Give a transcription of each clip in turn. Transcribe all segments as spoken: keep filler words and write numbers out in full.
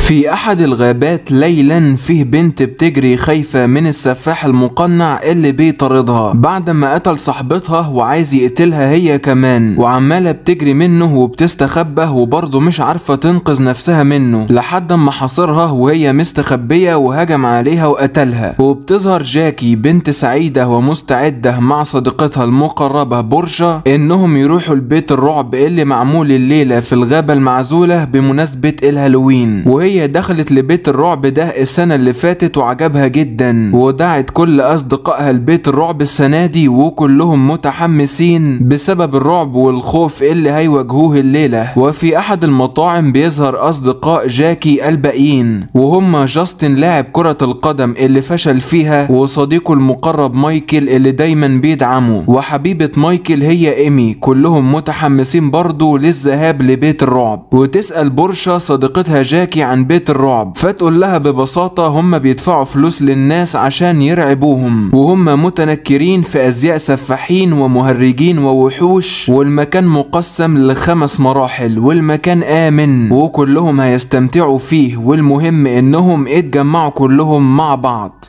في أحد الغابات ليلا فيه بنت بتجري خايفة من السفاح المقنع اللي بيطاردها بعد ما قتل صاحبتها وعايز يقتلها هي كمان، وعمالة بتجري منه وبتستخبى وبرضه مش عارفة تنقذ نفسها منه لحد ما حاصرها وهي مستخبية وهجم عليها وقتلها. وبتظهر جاكي بنت سعيدة ومستعدة مع صديقتها المقربة بورشا انهم يروحوا البيت الرعب اللي معمول الليلة في الغابة المعزولة بمناسبة الهالوين. وهي هي دخلت لبيت الرعب ده السنة اللي فاتت وعجبها جدا، ودعت كل أصدقائها البيت الرعب السنة دي وكلهم متحمسين بسبب الرعب والخوف اللي هيواجهوه الليلة. وفي أحد المطاعم بيظهر أصدقاء جاكي الباقيين وهم جاستن لاعب كرة القدم اللي فشل فيها، وصديقه المقرب مايكل اللي دايما بيدعمه، وحبيبة مايكل هي إيمي. كلهم متحمسين برضو للذهاب لبيت الرعب. وتسأل بورشا صديقتها جاكي عن بيت الرعب، فتقول لها ببساطة هم بيدفعوا فلوس للناس عشان يرعبوهم، وهم متنكرين في أزياء سفاحين ومهرجين ووحوش، والمكان مقسم لخمس مراحل، والمكان آمن وكلهم هيستمتعوا فيه، والمهم إنهم اتجمعوا كلهم مع بعض.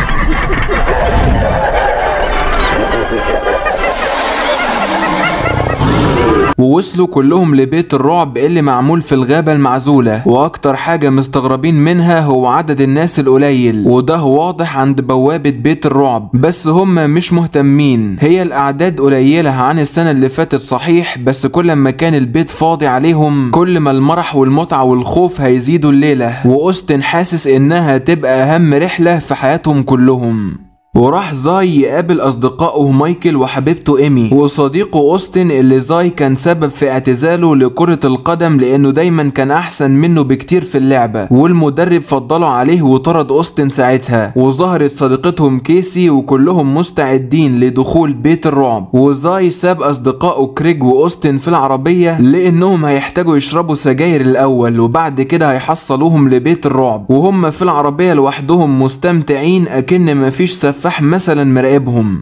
ووصلوا كلهم لبيت الرعب اللي معمول في الغابة المعزولة، واكتر حاجة مستغربين منها هو عدد الناس القليل، وده واضح عند بوابة بيت الرعب، بس هم مش مهتمين. هي الاعداد قليلة عن السنة اللي فاتت صحيح، بس كل ما كان البيت فاضي عليهم كل ما المرح والمتعة والخوف هيزيدوا الليلة. واوستن حاسس انها تبقى اهم رحلة في حياتهم كلهم. وراح زاي يقابل أصدقائه مايكل وحبيبته إيمي وصديقه أوستن اللي زاي كان سبب في اعتزاله لكرة القدم لأنه دايما كان أحسن منه بكتير في اللعبة، والمدرب فضله عليه وطرد أوستن ساعتها. وظهرت صديقتهم كيسي وكلهم مستعدين لدخول بيت الرعب. وزاي ساب أصدقائه كريج وأوستن في العربية لأنهم هيحتاجوا يشربوا سجاير الأول، وبعد كده هيحصلوهم لبيت الرعب وهم في العربية لوحدهم مستمتعين أكن مفيش سفاح مثلا مراقبهم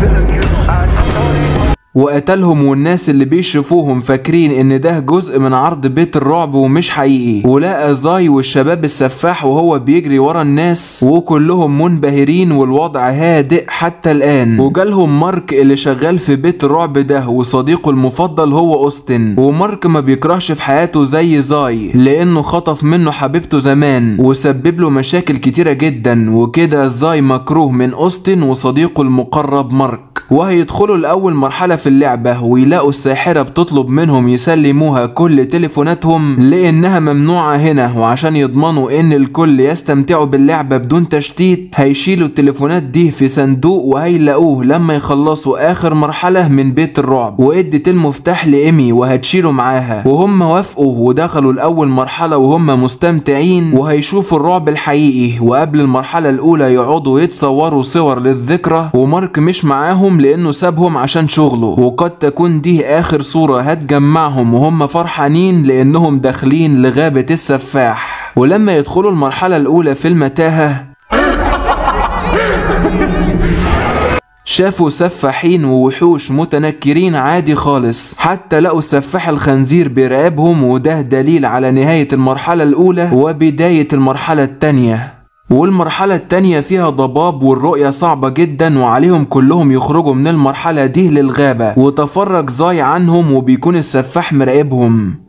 وقتلهم، والناس اللي بيشوفوهم فاكرين ان ده جزء من عرض بيت الرعب ومش حقيقي. ولقى زاي والشباب السفاح وهو بيجري ورا الناس وكلهم منبهرين والوضع هادئ حتى الان. وجالهم مارك اللي شغال في بيت الرعب ده وصديقه المفضل هو اوستن. ومارك ما بيكرهش في حياته زي زاي لانه خطف منه حبيبته زمان وسبب له مشاكل كتيرة جدا، وكده زاي مكروه من اوستن وصديقه المقرب مارك. وهيدخلوا الاول مرحلة في اللعبة ويلاقوا الساحرة بتطلب منهم يسلموها كل تليفوناتهم لانها ممنوعة هنا، وعشان يضمنوا ان الكل يستمتعوا باللعبة بدون تشتيت هيشيلوا التليفونات دي في صندوق وهيلاقوه لما يخلصوا اخر مرحلة من بيت الرعب. وادت المفتاح لإيمي وهتشيله معاها، وهم وافقوا ودخلوا الاول مرحلة وهم مستمتعين وهيشوفوا الرعب الحقيقي. وقبل المرحلة الاولى يقعدوا يتصوروا صور للذكرى، ومارك مش معاهم لانه سابهم عشان شغله، وقد تكون دي اخر صورة هتجمعهم وهم فرحانين لانهم داخلين لغابة السفاح. ولما يدخلوا المرحلة الاولى في المتاهة شافوا سفاحين ووحوش متنكرين عادي خالص، حتى لقوا السفاح الخنزير بيراقبهم، وده دليل على نهاية المرحلة الاولى وبداية المرحلة التانية. والمرحلة التانية فيها ضباب والرؤية صعبة جدا، وعليهم كلهم يخرجوا من المرحلة دي للغابة. وتفرج زاي عنهم وبيكون السفاح مراقبهم.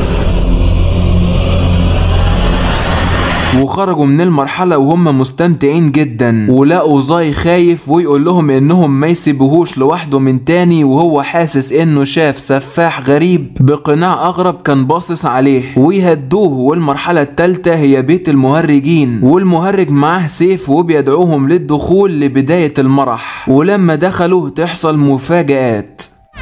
وخرجوا من المرحلة وهم مستمتعين جدا، ولقوا زاي خايف ويقول لهم انهم ما يسيبوهوش لوحده من تاني، وهو حاسس انه شاف سفاح غريب بقناع اغرب كان باصص عليه ويهدوه. والمرحلة التالتة هي بيت المهرجين، والمهرج معاه سيف وبيدعوهم للدخول لبداية المرح. ولما دخلوا تحصل مفاجآت.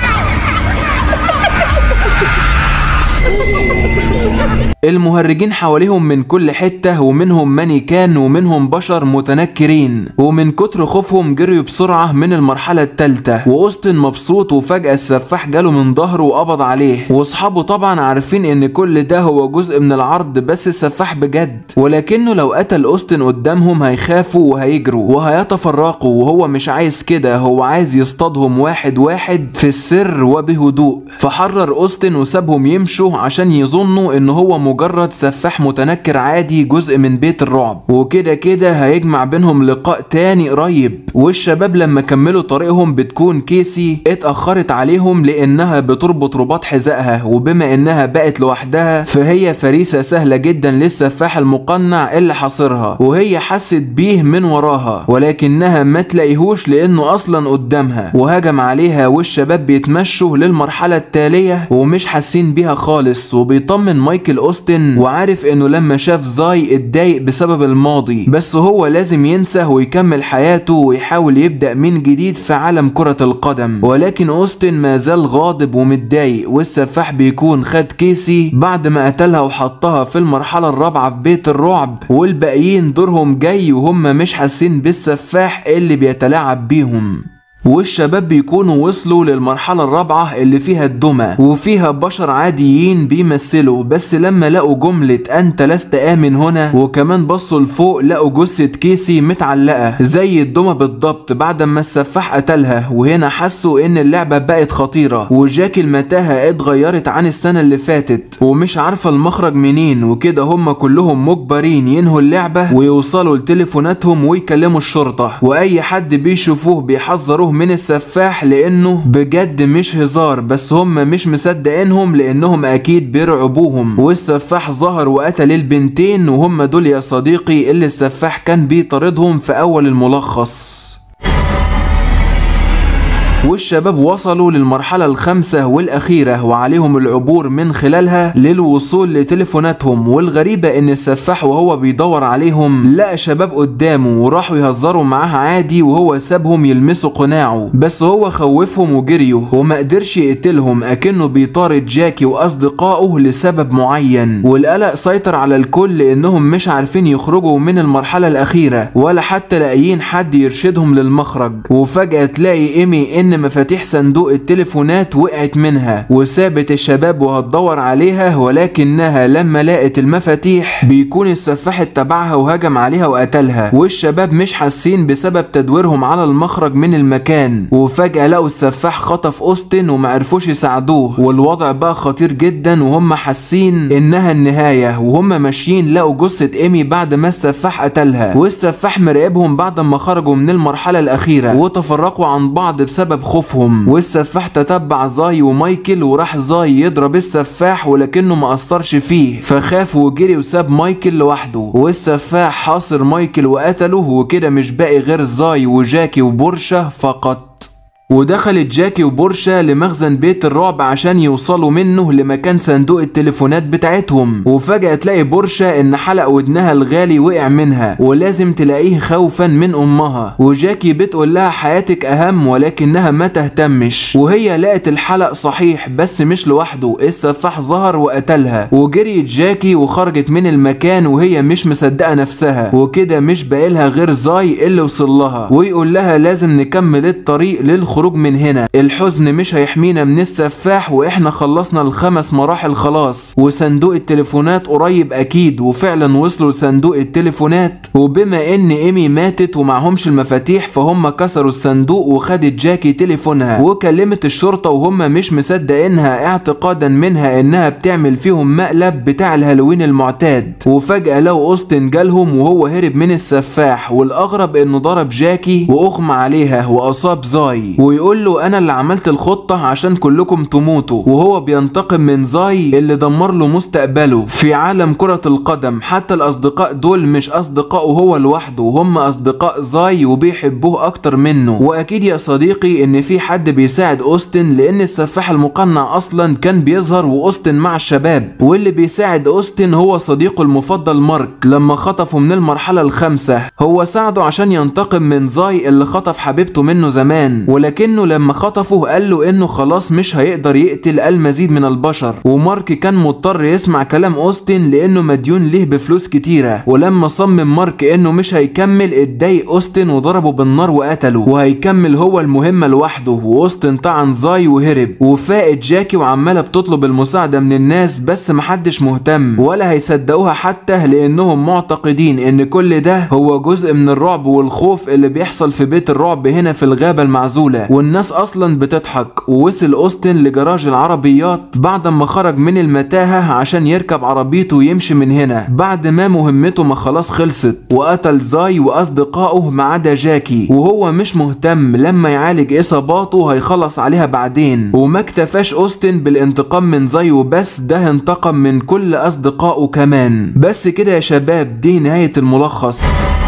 المهرجين حواليهم من كل حتة، ومنهم مانيكان ومنهم بشر متنكرين، ومن كتر خوفهم جريوا بسرعة من المرحلة التالتة. وأوستن مبسوط، وفجأة السفاح جاله من ظهره وقبض عليه، واصحابه طبعا عارفين ان كل ده هو جزء من العرض بس السفاح بجد، ولكنه لو قتل أوستن قدامهم هيخافوا وهيجروا وهيتفرقوا، وهو مش عايز كده، هو عايز يصطادهم واحد واحد في السر وبهدوء. فحرر أوستن وسابهم يمشوا عشان يظن بيظنوا ان هو مجرد سفاح متنكر عادي جزء من بيت الرعب. وكده كده هيجمع بينهم لقاء تاني قريب. والشباب لما كملوا طريقهم بتكون كيسي اتأخرت عليهم لانها بتربط رباط حذائها، وبما انها بقت لوحدها فهي فريسة سهلة جدا للسفاح المقنع اللي حاصرها، وهي حست بيه من وراها ولكنها ما تلاقيهوش لانه اصلا قدامها وهجم عليها. والشباب بيتمشوا للمرحلة التالية ومش حاسين بيها خالص. وبيطمن مايكل اوستن وعارف انه لما شاف زاي اتضايق بسبب الماضي، بس هو لازم ينسى ويكمل حياته ويحاول يبدأ من جديد في عالم كرة القدم. ولكن اوستن ما زال غاضب ومتضايق. والسفاح بيكون خد كيسي بعد ما قتلها وحطها في المرحلة الرابعة في بيت الرعب، والباقيين دورهم جاي وهم مش حاسين بالسفاح اللي بيتلاعب بيهم. والشباب بيكونوا وصلوا للمرحلة الرابعة اللي فيها الدمى وفيها بشر عاديين بيمثلوا، بس لما لقوا جملة انت لست آمن هنا وكمان بصوا لفوق لقوا جثة كيسي متعلقة زي الدمى بالضبط بعد ما السفاح قتلها. وهنا حسوا ان اللعبة بقت خطيرة وجاكي المتاهة اتغيرت عن السنة اللي فاتت ومش عارفة المخرج منين. وكده هم كلهم مجبرين ينهوا اللعبة ويوصلوا لتليفوناتهم ويكلموا الشرطة، واي حد بيشوفوه بيحذروه من السفاح لانه بجد مش هزار، بس هم مش مصدقينهم لانهم اكيد بيرعبوهم. والسفاح ظهر وقتل البنتين وهم دول يا صديقي اللي السفاح كان بيطاردهم في اول الملخص. والشباب وصلوا للمرحلة الخامسة والأخيرة وعليهم العبور من خلالها للوصول لتليفوناتهم. والغريبة ان السفاح وهو بيدور عليهم لقى شباب قدامه وراحوا يهزروا معاه عادي وهو سابهم يلمسوا قناعه، بس هو خوفهم وجريوا وما قدرش يقتلهم اكنه بيطارد جاكي واصدقائه لسبب معين. والقلق سيطر على الكل لانهم مش عارفين يخرجوا من المرحلة الأخيرة ولا حتى لاقيين حد يرشدهم للمخرج. وفجأة تلاقي ايمي ان مفاتيح صندوق التليفونات وقعت منها وسابت الشباب وهتدور عليها، ولكنها لما لقت المفاتيح بيكون السفاح اتبعها وهجم عليها وقتلها. والشباب مش حاسين بسبب تدويرهم على المخرج من المكان. وفجأة لقوا السفاح خطف اوستن ومعرفوش يساعدوه، والوضع بقى خطير جدا وهم حاسين انها النهاية. وهم ماشيين لقوا جثة ايمي بعد ما السفاح قتلها، والسفاح مراقبهم بعد ما خرجوا من المرحلة الأخيرة وتفرقوا عن بعض بسبب خوفهم. والسفاح تتبع زاي ومايكل وراح زاي يضرب السفاح ولكنه ما أثرش فيه فخاف وجري وساب مايكل لوحده. والسفاح حاصر مايكل وقتله، وكده مش باقي غير زاي وجاكي وبورشا فقط. ودخلت جاكي وبورشا لمخزن بيت الرعب عشان يوصلوا منه لمكان صندوق التليفونات بتاعتهم. وفجأة تلاقي بورشا ان حلق ودنها الغالي وقع منها ولازم تلاقيه خوفا من امها. وجاكي بتقول لها حياتك اهم ولكنها ما تهتمش، وهي لقت الحلق صحيح بس مش لوحده، السفاح ظهر وقتلها. وجريت جاكي وخرجت من المكان وهي مش مصدقة نفسها. وكده مش باقيلها غير زاي اللي وصل لها ويقول لها لازم نكمل الطريق للخروج خروج من هنا، الحزن مش هيحمينا من السفاح واحنا خلصنا الخمس مراحل خلاص، وصندوق التليفونات قريب اكيد. وفعلا وصلوا لصندوق التليفونات، وبما ان ايمي ماتت ومعهمش المفاتيح فهم كسروا الصندوق وخدت جاكي تليفونها وكلمت الشرطة وهم مش مصدقينها اعتقادا منها انها بتعمل فيهم مقلب بتاع الهالوين المعتاد. وفجأة لو اوستن جالهم وهو هرب من السفاح، والاغرب انه ضرب جاكي واغمى عليها واصاب زاي ويقول له انا اللي عملت الخطة عشان كلكم تموتوا، وهو بينتقم من زاي اللي دمر له مستقبله في عالم كرة القدم. حتى الاصدقاء دول مش اصدقائه هو لوحده، هم اصدقاء زاي وبيحبوه اكتر منه. واكيد يا صديقي ان في حد بيساعد اوستن لان السفاح المقنع اصلا كان بيظهر واوستن مع الشباب، واللي بيساعد اوستن هو صديقه المفضل مارك لما خطفه من المرحلة الخامسة. هو ساعده عشان ينتقم من زاي اللي خطف حبيبته منه زمان، ولكنه لما خطفه قال له انه خلاص مش هيقدر يقتل المزيد من البشر. ومارك كان مضطر يسمع كلام اوستن لانه مديون ليه بفلوس كتيرة. ولما صمم مارك انه مش هيكمل اتضايق اوستن وضربه بالنار وقتله، وهيكمل هو المهمة لوحده. واوستن طعن زاي وهرب، وفاقت جاكي وعمالة بتطلب المساعدة من الناس بس محدش مهتم ولا هيصدقوها حتى، لانهم معتقدين ان كل ده هو جزء من الرعب والخوف اللي بيحصل في بيت الرعب هنا في الغابة المعزولة. الحفلة والناس اصلا بتضحك. ووصل اوستن لجراج العربيات بعد ما خرج من المتاهة عشان يركب عربيته ويمشي من هنا بعد ما مهمته ما خلاص خلصت، وقتل زاي واصدقائه ما عدا جاكي، وهو مش مهتم لما يعالج اصاباته هيخلص عليها بعدين. وما اكتفاش اوستن بالانتقام من زاي وبس، ده انتقم من كل اصدقائه كمان. بس كده يا شباب، دي نهاية الملخص.